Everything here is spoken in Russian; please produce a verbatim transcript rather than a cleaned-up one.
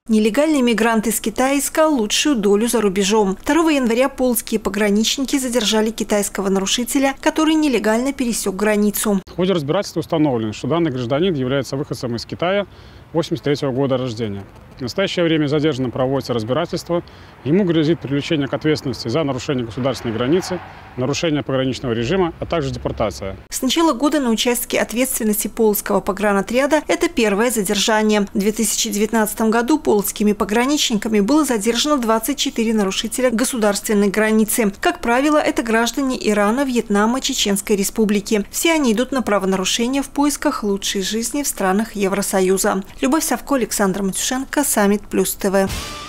Нелегальный мигрант из Китая искал лучшую долю за рубежом. второго января полоцкие пограничники задержали китайского нарушителя, который нелегально пересек границу. В ходе разбирательства установлено, что данный гражданин является выходцем из Китая восемьдесят третьего года рождения. В настоящее время задержанным проводится разбирательство. Ему грозит привлечение к ответственности за нарушение государственной границы, нарушение пограничного режима, а также депортация. С начала года на участке ответственности Полоцкого погранотряда это первое задержание. В две тысячи девятнадцатом году полоцкими пограничниками было задержано двадцать четыре нарушителя государственной границы. Как правило, это граждане Ирана, Вьетнама, Чеченской Республики. Все они идут на правонарушения в поисках лучшей жизни в странах Евросоюза. Любовь Савко, Александр Матюшенко, Саммит Плюс ТВ.